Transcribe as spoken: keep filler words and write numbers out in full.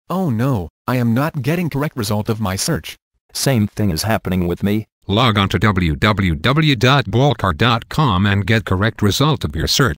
Oh no, I am not getting correct result of my search. Same thing is happening with me. Log on to w w w dot ballcar dot com and get correct result of your search.